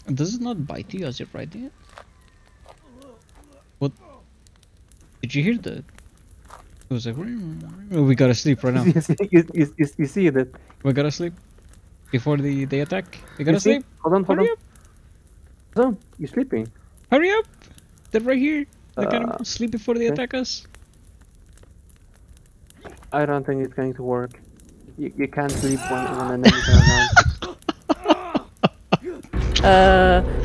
Does it not bite you as you're riding it? What? Did you hear that? It was like, we gotta sleep right now. You see that? We gotta sleep before they attack. We You gotta see? sleep. Hold on, hold Hurry on. up! Hold on. You're sleeping. Hurry up! They're right here. They gotta sleep before they okay. attack us. I don't think it's going to work. You can't sleep when enemies are around.